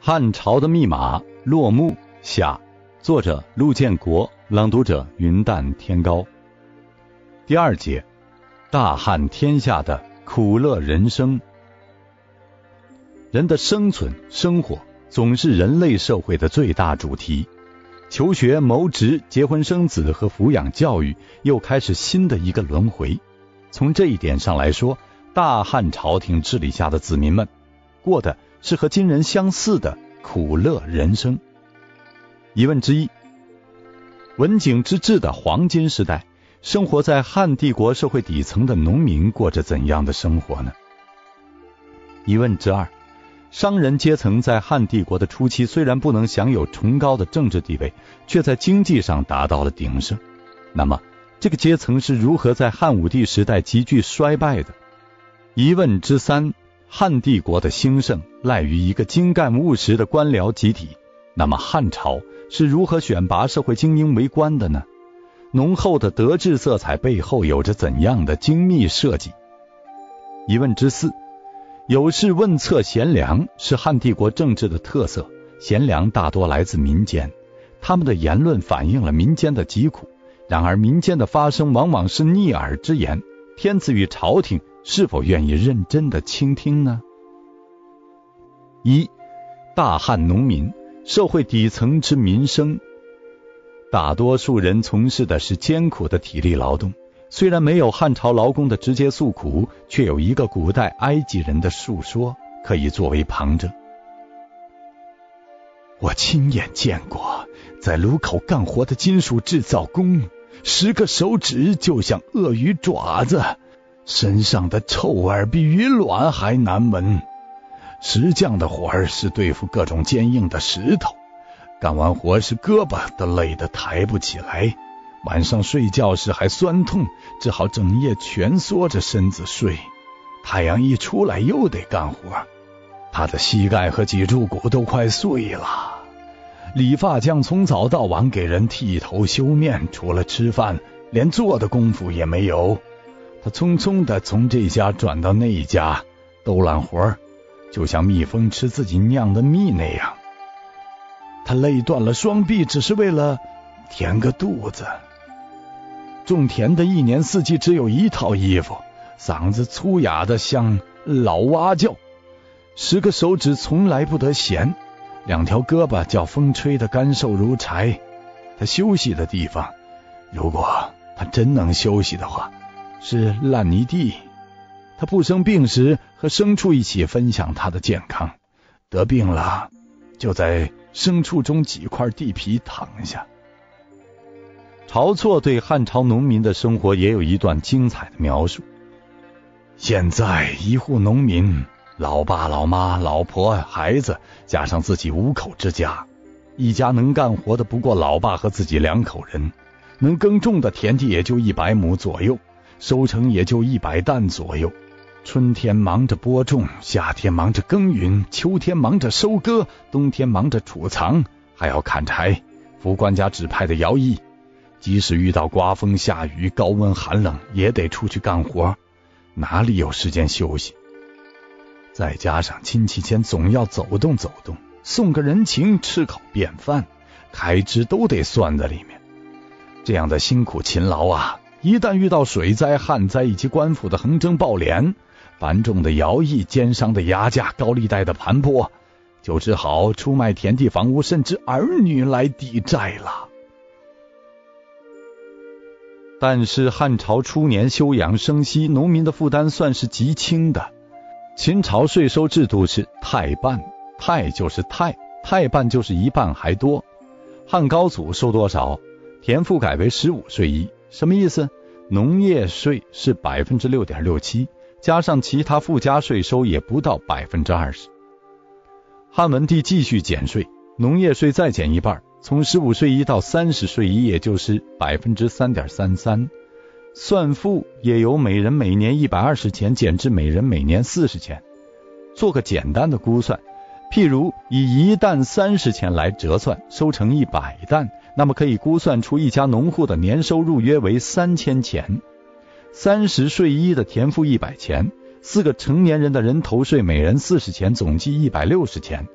汉朝的密码落幕下，作者陆建国，朗读者云淡天高。第二节，大汉天下的苦乐人生。人的生存生活总是人类社会的最大主题，求学谋职结婚生子和抚养教育又开始新的一个轮回。从这一点上来说，大汉朝廷治理下的子民们过的是和今人相似的苦乐人生。疑问之一，文景之治的黄金时代，生活在汉帝国社会底层的农民过着怎样的生活呢？疑问之二，商人阶层在汉帝国的初期虽然不能享有崇高的政治地位，却在经济上达到了鼎盛。那么这个阶层是如何在汉武帝时代急剧衰败的？疑问之三，汉帝国的兴盛赖于一个精干务实的官僚集体，那么汉朝是如何选拔社会精英为官的呢？浓厚的德治色彩背后有着怎样的精密设计？疑问之四，有事问策贤良是汉帝国政治的特色，贤良大多来自民间，他们的言论反映了民间的疾苦，然而民间的发声往往是逆耳之言，天子与朝廷是否愿意认真的倾听呢？一、大汉农民，社会底层之民生。大多数人从事的是艰苦的体力劳动，虽然没有汉朝劳工的直接诉苦，却有一个古代埃及人的述说可以作为旁证。我亲眼见过在炉口干活的金属制造工，10个手指就像鳄鱼爪子，身上的臭味比鱼卵还难闻。石匠的活儿是对付各种坚硬的石头，干完活时胳膊都累得抬不起来，晚上睡觉时还酸痛，只好整夜蜷缩着身子睡。太阳一出来又得干活，他的膝盖和脊柱骨都快碎了。理发匠从早到晚给人剃头修面，除了吃饭连做的功夫也没有。他匆匆地从这家转到那家，兜揽活就像蜜蜂吃自己酿的蜜那样。他累断了双臂，只是为了填个肚子。种田的一年四季只有一套衣服，嗓子粗哑的像老蛙叫，10个手指从来不得闲，2条胳膊叫风吹得干瘦如柴。他休息的地方，如果他真能休息的话，是烂泥地。他不生病时和牲畜一起分享他的健康，得病了就在牲畜中几块地皮躺下。晁错对汉朝农民的生活也有一段精彩的描述。现在一户农民，老爸老妈老婆孩子加上自己5口之家，一家能干活的不过老爸和自己2口人，能耕种的田地也就100亩左右，收成也就100担左右。春天忙着播种，夏天忙着耕耘，秋天忙着收割，冬天忙着储藏，还要砍柴，扶官家指派的徭役。即使遇到刮风下雨高温寒冷，也得出去干活，哪里有时间休息？再加上亲戚间总要走动走动，送个人情，吃口便饭，开支都得算在里面。这样的辛苦勤劳啊，一旦遇到水灾旱灾以及官府的横征暴敛，繁重的徭役，奸商的压价，高利贷的盘剥，就只好出卖田地房屋甚至儿女来抵债了。但是汉朝初年休养生息，农民的负担算是极轻的。秦朝税收制度是太半，太就是太半就是1半还多。汉高祖收多少？田赋改为15税1，什么意思？农业税是 6.67%， 加上其他附加税收也不到 20%。 汉文帝继续减税，农业税再减1半，从15税1到30税1，也就是 3.33%。 算赋也由每人每年120钱减至每人每年40钱。做个简单的估算，譬如以1担30钱来折算，收成100担，那么可以估算出一家农户的年收入约为3000钱。30税1的田赋100钱，4个成年人的人头税每人40钱，总计160钱。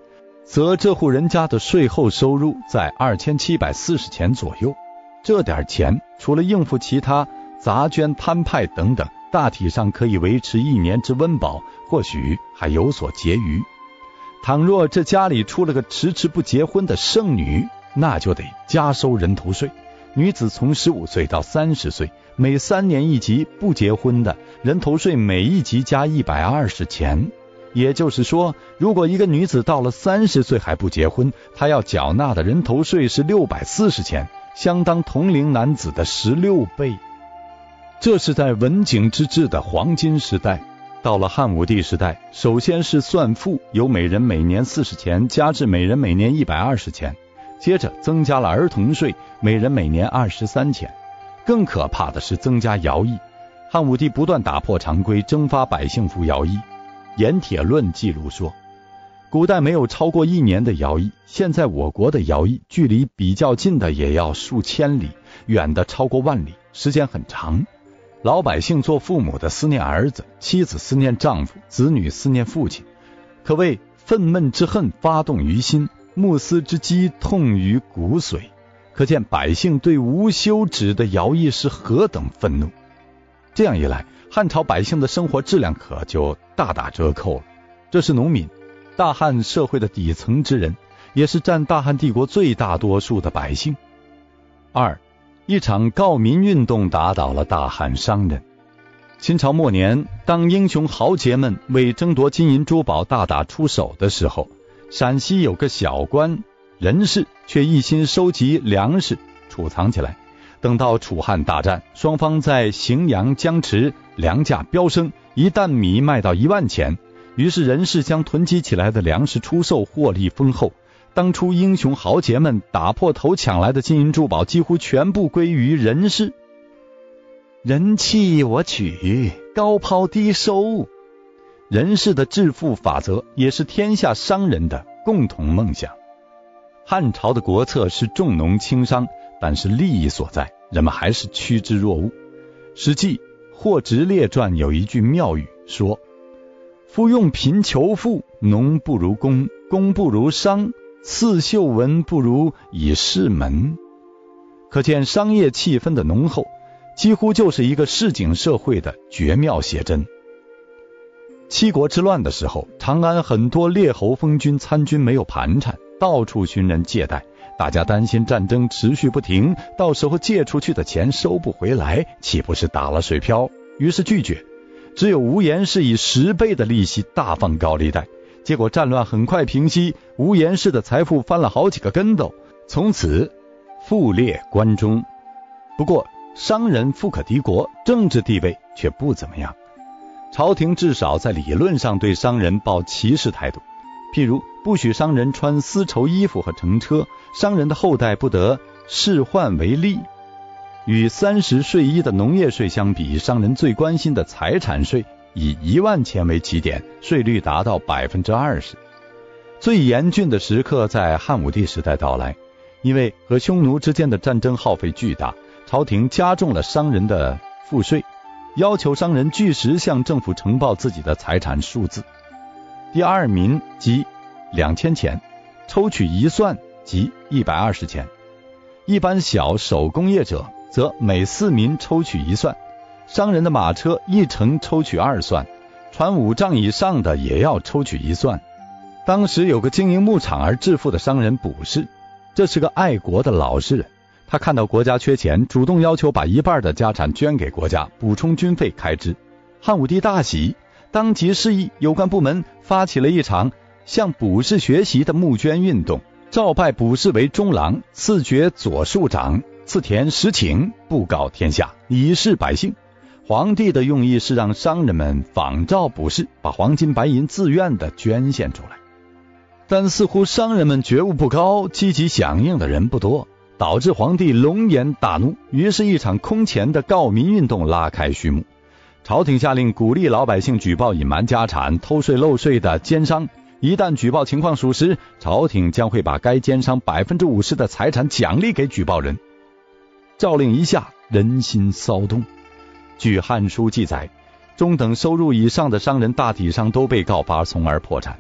则这户人家的税后收入在2740钱左右。这点钱除了应付其他杂捐摊派等等，大体上可以维持1年之温饱，或许还有所结余。倘若这家里出了个迟迟不结婚的剩女，那就得加收人头税。女子从15岁到30岁，每3年一级，不结婚的人头税每一级加120钱。也就是说，如果一个女子到了30岁还不结婚，她要缴纳的人头税是640钱，相当同龄男子的16倍。这是在文景之治的黄金时代。到了汉武帝时代，首先是算赋，由每人每年40钱加至每人每年120钱，接着增加了儿童税，每人每年23钱。更可怕的是增加徭役，汉武帝不断打破常规，征发百姓服徭役。盐铁论记录说，古代没有超过1年的徭役，现在我国的徭役距离比较近的也要数千里，远的超过万里，时间很长。老百姓做父母的思念儿子，妻子思念丈夫，子女思念父亲，可谓愤懑之恨发动于心，慕斯之激痛于骨髓。可见百姓对无休止的徭役是何等愤怒。这样一来，汉朝百姓的生活质量可就大打折扣了。这是农民，大汉社会的底层之人，也是占大汉帝国最大多数的百姓。2. 一场告民运动打倒了大汉商人。秦朝末年，当英雄豪杰们为争夺金银珠宝大打出手的时候，陕西有个小官任氏却一心收集粮食储藏起来。等到楚汉大战，双方在荥阳僵持，粮价飙升，一担米卖到1万钱，于是任氏将囤积起来的粮食出售，获利丰厚。当初英雄豪杰们打破头抢来的金银珠宝几乎全部归于任氏。人弃我取，高抛低收。任氏的致富法则也是天下商人的共同梦想。汉朝的国策是重农轻商，但是利益所在，人们还是趋之若鹜。史记《霍直列传》有一句妙语说，夫用贫求富，农不如工，工不如商，刺绣文不如以仕门。可见商业气氛的浓厚，几乎就是一个市井社会的绝妙写真。七国之乱的时候，长安很多列侯封君参军没有盘缠，到处寻人借贷，大家担心战争持续不停，到时候借出去的钱收不回来，岂不是打了水漂？于是拒绝。只有无颜氏以10倍的利息大放高利贷，结果战乱很快平息，无颜氏的财富翻了好几个跟斗，从此富列关中。不过商人富可敌国，政治地位却不怎么样。朝廷至少在理论上对商人抱歧视态度，譬如不许商人穿丝绸衣服和乘车，商人的后代不得仕宦为吏。与30税1的农业税相比，商人最关心的财产税以1万钱为起点，税率达到 20%。 最严峻的时刻在汉武帝时代到来，因为和匈奴之间的战争耗费巨大，朝廷加重了商人的赋税，要求商人据实向政府呈报自己的财产数字。第2民即2000钱，抽取1算即120钱。一般小手工业者则每4民抽取1算，商人的马车1乘抽取2算，船5丈以上的也要抽取1算。当时有个经营牧场而致富的商人卜氏，这是个爱国的老实人，他看到国家缺钱，主动要求把1半的家产捐给国家，补充军费开支。汉武帝大喜，当即示意有关部门发起了一场向卜氏学习的募捐运动，诏拜卜氏为中郎，赐爵左庶长，赐田10顷，布告天下，以示百姓。皇帝的用意是让商人们仿照卜氏，把黄金白银自愿的捐献出来。但似乎商人们觉悟不高，积极响应的人不多，导致皇帝龙颜大怒，于是一场空前的告民运动拉开序幕。朝廷下令鼓励老百姓举报隐瞒家产、偷税漏税的奸商，一旦举报情况属实，朝廷将会把该奸商 50% 的财产奖励给举报人。诏令一下，人心骚动。据《汉书》记载，中等收入以上的商人大体上都被告发，从而破产。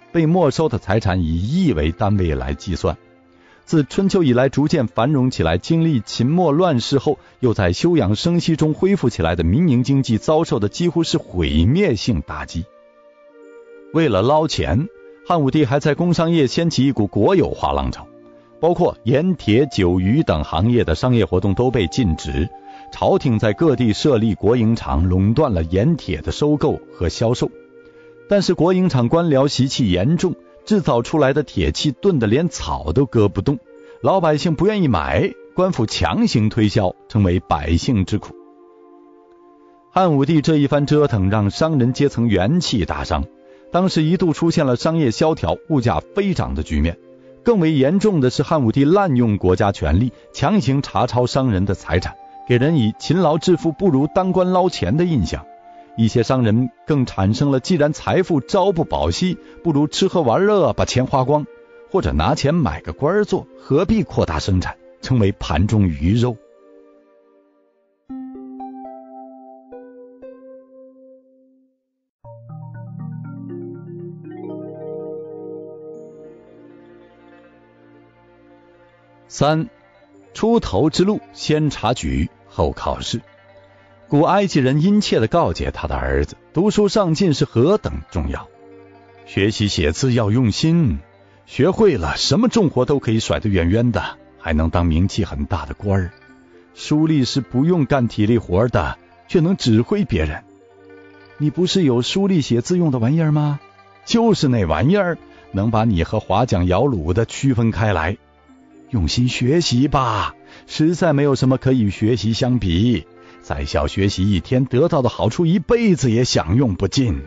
被没收的财产以亿为单位来计算。自春秋以来逐渐繁荣起来，经历秦末乱世后又在休养生息中恢复起来的民营经济遭受的几乎是毁灭性打击。为了捞钱，汉武帝还在工商业掀起一股国有化浪潮，包括盐铁酒渔等行业的商业活动都被禁止，朝廷在各地设立国营厂，垄断了盐铁的收购和销售。但是国营厂官僚习气严重，制造出来的铁器钝得连草都割不动，老百姓不愿意买，官府强行推销，成为百姓之苦。汉武帝这一番折腾让商人阶层元气大伤，当时一度出现了商业萧条、物价飞涨的局面。更为严重的是，汉武帝滥用国家权力，强行查抄商人的财产，给人以勤劳致富不如当官捞钱的印象。一些商人更产生了既然财富朝不保夕，不如吃喝玩乐把钱花光，或者拿钱买个官做，何必扩大生产，成为盘中鱼肉。3. 出头之路，先察举，后考试。古埃及人殷切地告诫他的儿子，读书上进是何等重要，学习写字要用心，学会了什么重活都可以甩得远远的，还能当名气很大的官儿。书吏是不用干体力活的，却能指挥别人。你不是有书吏写字用的玩意儿吗？就是那玩意儿，能把你和划桨摇橹的区分开来。用心学习吧，实在没有什么可以与学习相比。在校学习一天，得到的好处一辈子也享用不尽。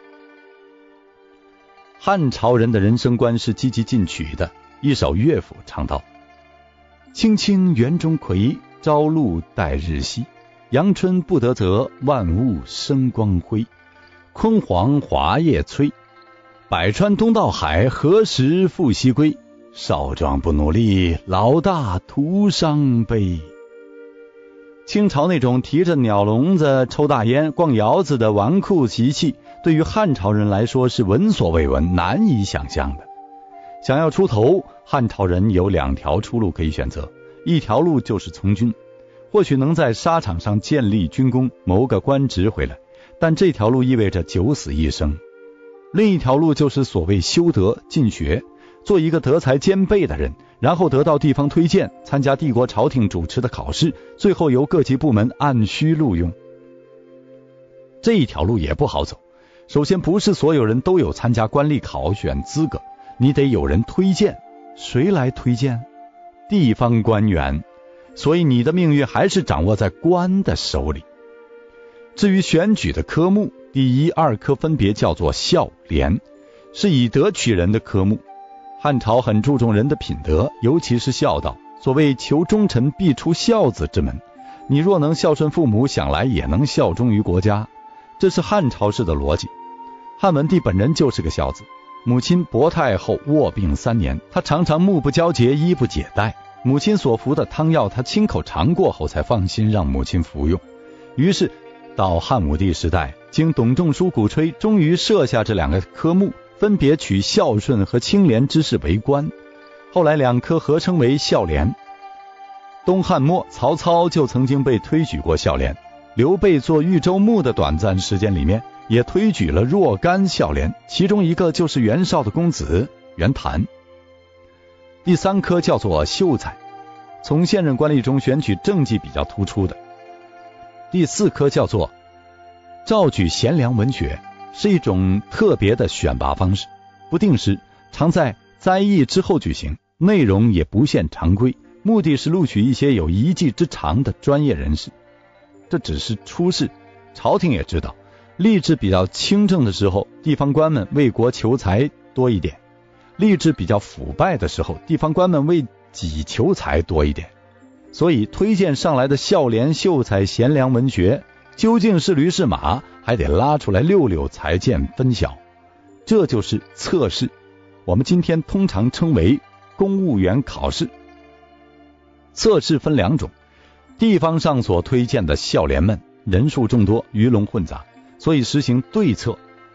汉朝人的人生观是积极进取的，一首乐府唱道：青青园中葵，朝露待日晞。阳春布德泽，万物生光辉。昆黄华叶催，百川东到海，何时复西归？少壮不努力，老大徒伤悲。清朝那种提着鸟笼子抽大烟逛窑子的纨绔习气，对于汉朝人来说是闻所未闻，难以想象的。想要出头，汉朝人有2条出路可以选择，一条路就是从军，或许能在沙场上建立军功，谋个官职回来，但这条路意味着九死一生。另一条路就是所谓修德进学，做一个德才兼备的人，然后得到地方推荐，参加帝国朝廷主持的考试，最后由各级部门按需录用。这一条路也不好走，首先不是所有人都有参加官吏考选资格，你得有人推荐。谁来推荐？地方官员。所以你的命运还是掌握在官的手里。至于选举的科目，第1、2科分别叫做孝廉，是以德取人的科目。汉朝很注重人的品德，尤其是孝道，所谓求忠臣必出孝子之门，你若能孝顺父母，想来也能效忠于国家，这是汉朝式的逻辑。汉文帝本人就是个孝子，母亲薄太后卧病3年，他常常目不交接，衣不解带，母亲所服的汤药他亲口尝过后才放心让母亲服用。于是到汉武帝时代，经董仲舒鼓吹，终于设下这2个科目，分别取孝顺和清廉之事为官，后来2科合称为孝廉。东汉末，曹操就曾经被推举过孝廉，刘备做豫州牧的短暂时间里面，也推举了若干孝廉，其中一个就是袁绍的公子袁谭。第3科叫做秀才，从现任官吏中选取政绩比较突出的。第4科叫做召举贤良文学，是一种特别的选拔方式，不定时，常在灾异之后举行，内容也不限常规，目的是录取一些有一技之长的专业人士。这只是初试，朝廷也知道，吏治比较清正的时候，地方官们为国求财多一点；吏治比较腐败的时候，地方官们为己求财多一点。所以推荐上来的孝廉、秀才、贤良文学，究竟是驴是马，还得拉出来溜溜才见分晓。这就是测试，我们今天通常称为公务员考试。测试分2种，地方上所推荐的孝廉们人数众多，鱼龙混杂，所以实行对策。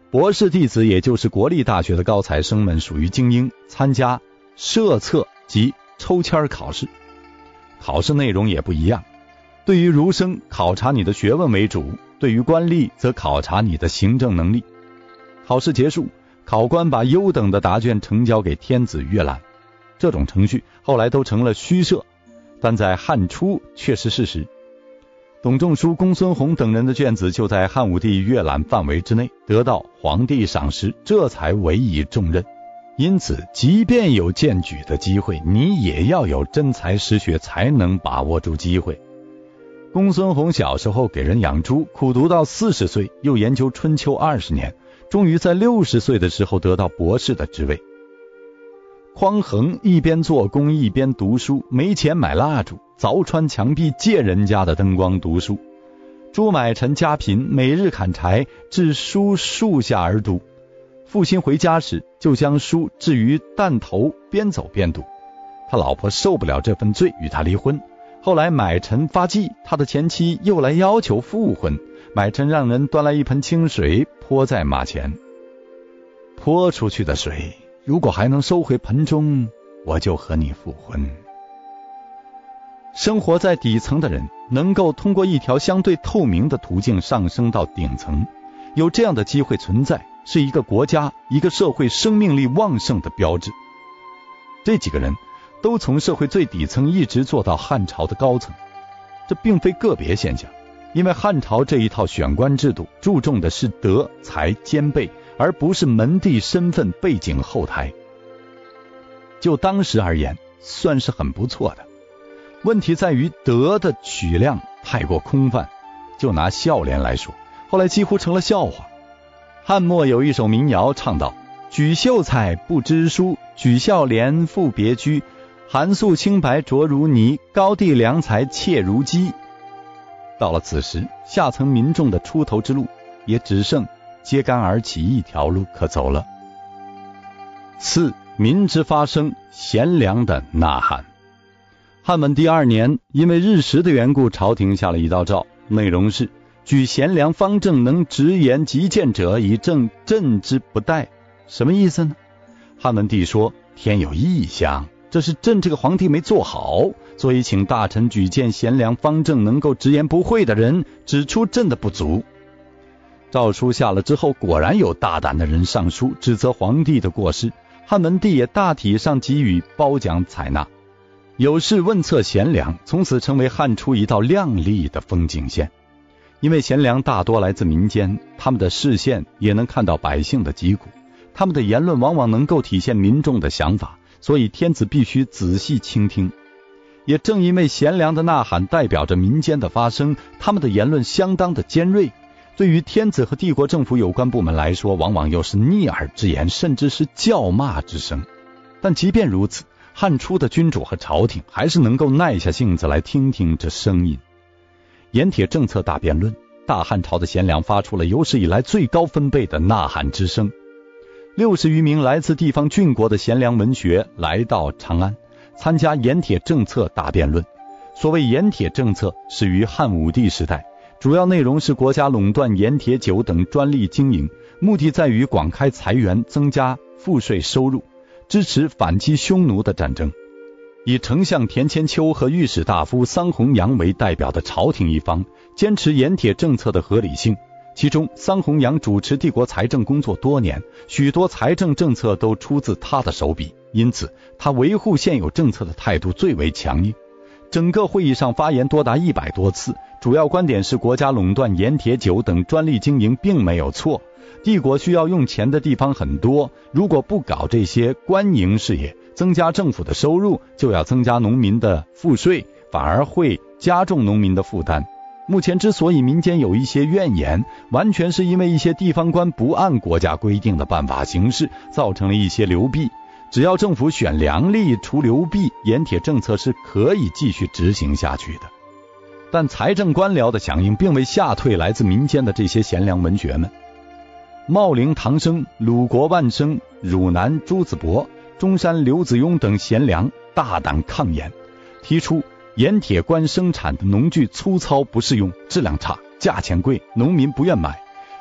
博士弟子也就是国立大学的高材生们属于精英，参加社测及抽签考试。考试内容也不一样，对于儒生考察你的学问为主，对于官吏则考察你的行政能力。考试结束，考官把优等的答卷呈交给天子阅览，这种程序后来都成了虚设，但在汉初却是事实。董仲舒、公孙弘等人的卷子就在汉武帝阅览范围之内，得到皇帝赏识，这才委以重任。因此，即便有荐举的机会，你也要有真才实学，才能把握住机会。公孙弘小时候给人养猪，苦读到40岁，又研究春秋20年，终于在60岁的时候得到博士的职位。匡衡一边做工一边读书，没钱买蜡烛，凿穿墙壁借人家的灯光读书。朱买臣家贫，每日砍柴至书树下而读。父亲回家时，就将书置于担头，边走边读。他老婆受不了这份罪，与他离婚。后来买臣发迹，他的前妻又来要求复婚，买臣让人端来一盆清水泼在马前。泼出去的水，如果还能收回盆中，我就和你复婚。生活在底层的人，能够通过一条相对透明的途径上升到顶层，有这样的机会存在，是一个国家、一个社会生命力旺盛的标志。这几个人都从社会最底层一直做到汉朝的高层，这并非个别现象，因为汉朝这一套选官制度注重的是德才兼备，而不是门第身份背景后台。就当时而言，算是很不错的。问题在于德的取量太过空泛，就拿孝廉来说，后来几乎成了笑话。汉末有一首民谣唱道：举秀才不知书，举孝廉复别居，寒素清白浊如泥，高第良才怯如鸡。到了此时，下层民众的出头之路也只剩揭竿而起一条路可走了。4. 民之发声，贤良的呐喊。汉文帝2年，因为日食的缘故，朝廷下了一道诏，内容是举贤良方正能直言极谏者，以正朕之不殆。什么意思呢？汉文帝说，天有异象，这是朕这个皇帝没做好，所以请大臣举荐贤良方正能够直言不讳的人，指出朕的不足。诏书下了之后，果然有大胆的人上书指责皇帝的过失，汉文帝也大体上给予褒奖采纳。有事问策贤良，从此成为汉初一道亮丽的风景线。因为贤良大多来自民间，他们的视线也能看到百姓的疾苦，他们的言论往往能够体现民众的想法，所以天子必须仔细倾听。也正因为贤良的呐喊代表着民间的发声，他们的言论相当的尖锐，对于天子和帝国政府有关部门来说，往往又是逆耳之言，甚至是叫骂之声。但即便如此，汉初的君主和朝廷还是能够耐下性子来听听这声音。盐铁政策大辩论，大汉朝的贤良发出了有史以来最高分贝的呐喊之声。60余名来自地方郡国的贤良文学来到长安，参加盐铁政策大辩论。所谓盐铁政策始于汉武帝时代，主要内容是国家垄断盐铁酒等专利经营，目的在于广开财源，增加赋税收入，支持反击匈奴的战争。以丞相田千秋和御史大夫桑弘羊为代表的朝廷一方，坚持盐铁政策的合理性。其中桑弘羊主持帝国财政工作多年，许多财政政策都出自他的手笔，因此他维护现有政策的态度最为强硬。整个会议上发言多达100多次，主要观点是国家垄断盐铁酒等专利经营并没有错，帝国需要用钱的地方很多，如果不搞这些官营事业，增加政府的收入，就要增加农民的赋税，反而会加重农民的负担。目前之所以民间有一些怨言，完全是因为一些地方官不按国家规定的办法行事，造成了一些流弊。只要政府选良吏除流弊，盐铁政策是可以继续执行下去的。但财政官僚的响应并未吓退来自民间的这些贤良文学们。茂陵唐生、鲁国万生、汝南朱子博、中山刘子雍等贤良大胆抗言，提出盐铁官生产的农具粗糙不适用，质量差，价钱贵，农民不愿买。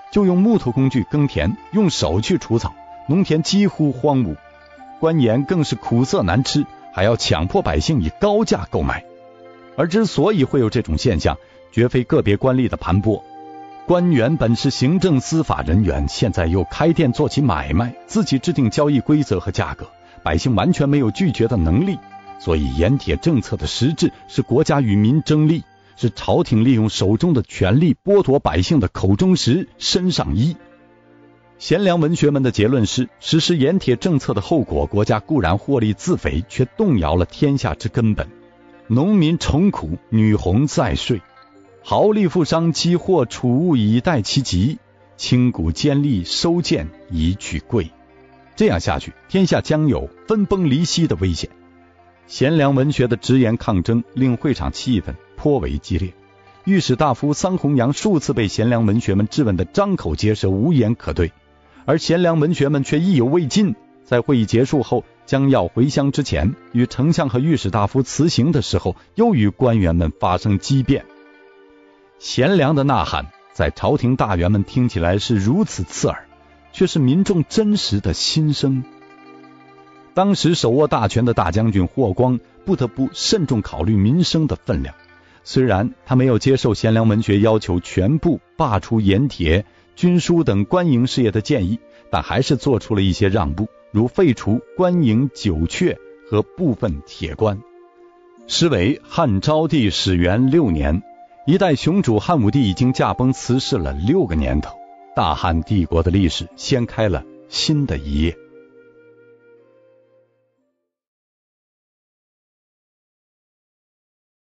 就用木头工具耕田，用手去除草，农田几乎荒芜，官盐更是苦涩难吃，还要强迫百姓以高价购买。而之所以会有这种现象，绝非个别官吏的盘剥。官员本是行政司法人员，现在又开店做起买卖，自己制定交易规则和价格，百姓完全没有拒绝的能力。所以盐铁政策的实质是国家与民争利，是朝廷利用手中的权力剥夺百姓的口中食，身上衣。贤良文学们的结论是，实施盐铁政策的后果，国家固然获利自肥，却动摇了天下之根本。农民穷苦，女红在税，豪利富商积货储物以待其急，清谷奸吏收贱以取贵。这样下去，天下将有分崩离析的危险。贤良文学的直言抗争令会场气氛颇为激烈，御史大夫桑弘羊数次被贤良文学们质问得张口结舌，无言可对，而贤良文学们却意犹未尽。在会议结束后，将要回乡之前，与丞相和御史大夫辞行的时候，又与官员们发生激辩。贤良的呐喊在朝廷大员们听起来是如此刺耳，却是民众真实的心声。当时手握大权的大将军霍光不得不慎重考虑民生的分量，虽然他没有接受贤良文学要求全部罢除盐铁、军书等官营事业的建议，但还是做出了一些让步，如废除官营九阙和部分铁官。时为汉昭帝始元6年，一代雄主汉武帝已经驾崩辞世了6个年头，大汉帝国的历史掀开了新的一页。